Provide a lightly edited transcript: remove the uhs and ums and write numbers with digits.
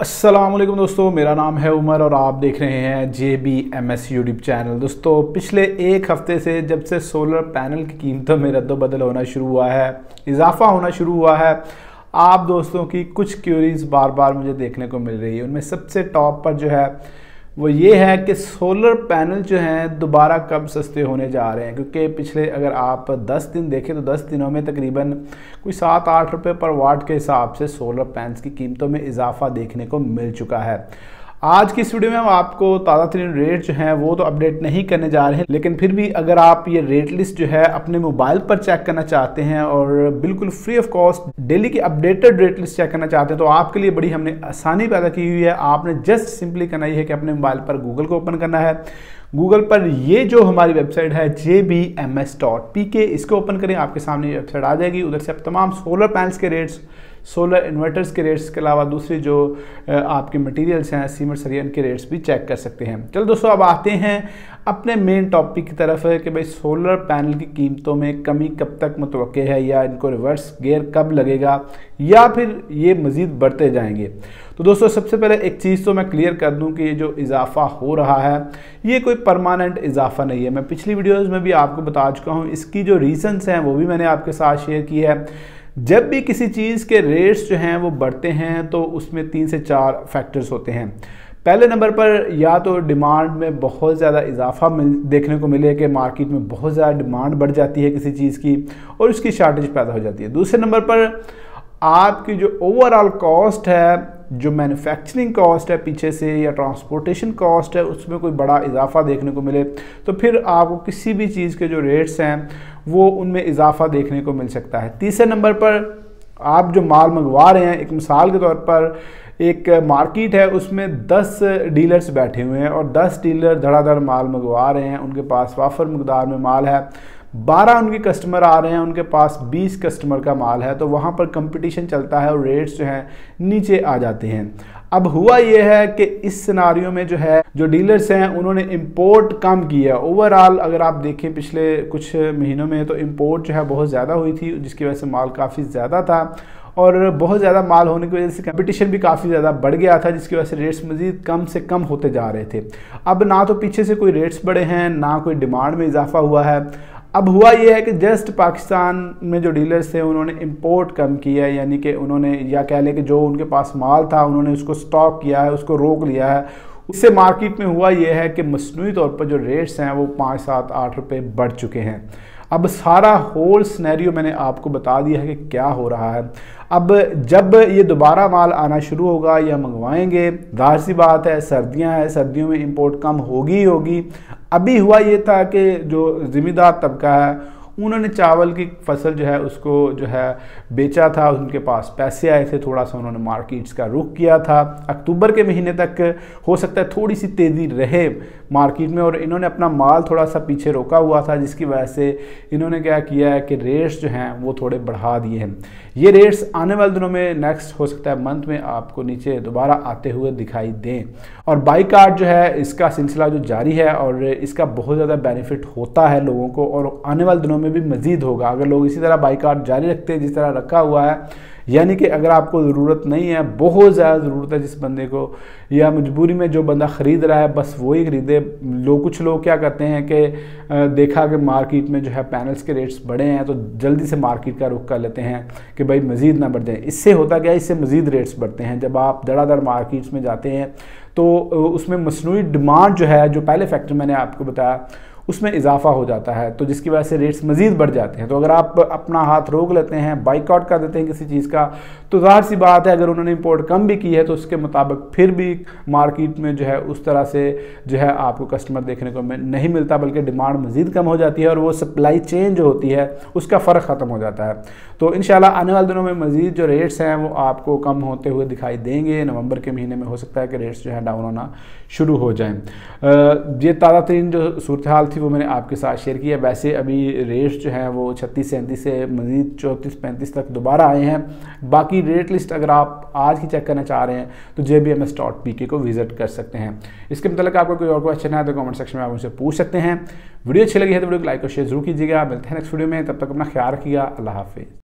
अस्सलामुअलैकुम दोस्तों, मेरा नाम है उमर और आप देख रहे हैं JBMS यूट्यूब चैनल। दोस्तों, पिछले एक हफ्ते से जब से सोलर पैनल की कीमतों में रद्द-बदल होना शुरू हुआ है, इजाफा होना शुरू हुआ है, आप दोस्तों की कुछ क्यूरीज बार बार मुझे देखने को मिल रही है। उनमें सबसे टॉप पर जो है वो ये है कि सोलर पैनल जो हैं दोबारा कब सस्ते होने जा रहे हैं। क्योंकि पिछले अगर आप 10 दिन देखें तो 10 दिनों में तकरीबन कोई 7-8 रुपये पर वाट के हिसाब से सोलर पैनल्स की कीमतों में इजाफा देखने को मिल चुका है। आज की इस वीडियो में हम आपको ताज़ा तरीन रेट जो हैं वो तो अपडेट नहीं करने जा रहे हैं, लेकिन फिर भी अगर आप ये रेट लिस्ट जो है अपने मोबाइल पर चेक करना चाहते हैं और बिल्कुल फ्री ऑफ कॉस्ट डेली की अपडेटेड रेट लिस्ट चेक करना चाहते हैं तो आपके लिए बड़ी हमने आसानी पैदा की हुई है। आपने जस्ट सिंपली करना ये है कि अपने मोबाइल पर गूगल को ओपन करना है। गूगल पर ये जो हमारी वेबसाइट है jbms.pk, इसको ओपन करें, आपके सामने ये वेबसाइट आ जाएगी। उधर से आप तमाम सोलर पैनल्स के रेट्स, सोलर इन्वर्टर्स के रेट्स के अलावा दूसरी जो आपके मटेरियल्स हैं, सीमेंट सरिया, के रेट्स भी चेक कर सकते हैं। चलो दोस्तों, अब आते हैं अपने मेन टॉपिक की तरफ है कि भाई सोलर पैनल की कीमतों में कमी कब तक मुतवक्के है, या इनको रिवर्स गियर कब लगेगा, या फिर ये मज़ीद बढ़ते जाएंगे। तो दोस्तों, सबसे पहले एक चीज़ तो मैं क्लियर कर दूं कि ये जो इजाफा हो रहा है ये कोई परमानेंट इजाफा नहीं है। मैं पिछली वीडियोज़ में भी आपको बता चुका हूँ, इसकी जो रीज़न्स हैं वो भी मैंने आपके साथ शेयर की है। जब भी किसी चीज़ के रेट्स जो हैं वो बढ़ते हैं तो उसमें 3 से 4 फैक्टर्स होते हैं। पहले नंबर पर या तो डिमांड में बहुत ज़्यादा इजाफा देखने को मिले कि मार्केट में बहुत ज़्यादा डिमांड बढ़ जाती है किसी चीज़ की और उसकी शार्टेज पैदा हो जाती है। दूसरे नंबर पर आपकी जो ओवरऑल कॉस्ट है, जो मैन्युफैक्चरिंग कॉस्ट है पीछे से, या ट्रांसपोर्टेशन कॉस्ट है, उसमें कोई बड़ा इजाफा देखने को मिले तो फिर आपको किसी भी चीज़ के जो रेट्स हैं वो उनमें इजाफा देखने को मिल सकता है। तीसरे नंबर पर आप जो माल मंगवा रहे हैं, एक मिसाल के तौर पर एक मार्केट है, उसमें 10 डीलर्स बैठे हुए हैं और 10 डीलर धड़ाधड़ माल मंगवा रहे हैं, उनके पास वाफर मकदार में माल है, 12 उनके कस्टमर आ रहे हैं, उनके पास 20 कस्टमर का माल है, तो वहाँ पर कंपटीशन चलता है और रेट्स जो हैं नीचे आ जाते हैं। अब हुआ ये है कि इस सिनारियो में जो है जो डीलर्स हैं उन्होंने इंपोर्ट कम किया। ओवरऑल अगर आप देखें पिछले कुछ महीनों में तो इंपोर्ट जो है बहुत ज़्यादा हुई थी, जिसकी वजह से माल काफ़ी ज़्यादा था और बहुत ज़्यादा माल होने की वजह से कंपटीशन भी काफ़ी ज़्यादा बढ़ गया था, जिसकी वजह से रेट्स मज़ीद कम से कम होते जा रहे थे। अब ना तो पीछे से कोई रेट्स बढ़े हैं, ना कोई डिमांड में इजाफा हुआ है। अब हुआ यह है कि जस्ट पाकिस्तान में जो डीलर्स थे उन्होंने इंपोर्ट कम किया है, यानी कि उन्होंने, या कह लें कि जो उनके पास माल था उन्होंने उसको स्टॉक किया है, उसको रोक लिया है। इससे मार्केट में हुआ यह है कि मसनूई तौर पर जो रेट्स हैं वो 5, 7, 8 रुपये बढ़ चुके हैं। अब सारा होल सिनेरियो मैंने आपको बता दिया है कि क्या हो रहा है। अब जब ये दोबारा माल आना शुरू होगा या मंगवाएंगे, जाहिर सी बात है सर्दियां हैं, सर्दियों में इंपोर्ट कम होगी ही होगी। अभी हुआ ये था कि जो ज़िम्मेदार तबका है उन्होंने चावल की फसल जो है उसको जो है बेचा था, उनके पास पैसे आए थे, थोड़ा सा उन्होंने मार्केट्स का रुख किया था। अक्टूबर के महीने तक हो सकता है थोड़ी सी तेज़ी रहे मार्केट में और इन्होंने अपना माल थोड़ा सा पीछे रोका हुआ था, जिसकी वजह से इन्होंने क्या किया है कि रेट्स जो हैं वो थोड़े बढ़ा दिए हैं। ये रेट्स आने वाले दिनों में, नेक्स्ट हो सकता है मंथ में, आपको नीचे दोबारा आते हुए दिखाई दें। और बाईकाट जो है इसका सिलसिला जो जारी है और इसका बहुत ज़्यादा बेनिफिट होता है लोगों को और आने वाले दिनों में भी मज़ीद होगा अगर लोग इसी तरह बाईकाट जारी रखते हैं जिस तरह रखा हुआ है। यानी कि अगर आपको ज़रूरत नहीं है, बहुत ज़्यादा ज़रूरत है जिस बंदे को, या मजबूरी में जो बंदा ख़रीद रहा है बस वही ख़रीदे। कुछ लोग क्या करते हैं कि देखा कि मार्केट में जो है पैनल्स के रेट्स बढ़े हैं तो जल्दी से मार्केट का रुख कर लेते हैं कि भाई मज़ीद ना बढ़ जाए। इससे होता क्या है, इससे मज़ीद रेट्स बढ़ते हैं। जब आप धड़ाधड़ मार्केट्स में जाते हैं तो उसमें मसनूई डिमांड जो है, जो पहले फैक्टर मैंने आपको बताया, उसमें इजाफा हो जाता है, तो जिसकी वजह से रेट्स मज़ीद बढ़ जाते हैं। तो अगर आप अपना हाथ रोक लेते हैं, बाइकआउट कर देते हैं किसी चीज़ का, तो जाहिर सी बात है अगर उन्होंने इंपोर्ट कम भी की है तो उसके मुताबिक फिर भी मार्केट में जो है उस तरह से जो है आपको कस्टमर देखने को नहीं मिलता, बल्कि डिमांड मज़ीद कम हो जाती है और वो सप्लाई चेन जो होती है उसका फ़र्क ख़त्म हो जाता है। तो इंशाल्लाह आने वाले दिनों में मज़ीद जो रेट्स हैं वो आपको कम होते हुए दिखाई देंगे। नवंबर के महीने में हो सकता है कि रेट्स जो है डाउन होना शुरू हो जाएँ। ये ताज़ा तरीन जो सूरत हाल थी वो मैंने आपके साथ शेयर किया। वैसे अभी रेट्स जो हैं वो 36-37 से मज़ीद 34-35 तक दोबारा आए हैं। बाकी रेट लिस्ट अगर आप आज ही चेक करना चाह रहे हैं तो jbms.pk को विजिट कर सकते हैं। इसके मतलब आपको कोई और क्वेश्चन है तो कमेंट सेक्शन में आप मुझसे पूछ सकते हैं। वीडियो अच्छी लगी है तो वीडियो को लाइक और शेयर जरूर कीजिएगा। मिलते हैं नेक्स्ट वीडियो में, तब तक अपना ख्याल रखिएगा। अल्लाह हाफिज़।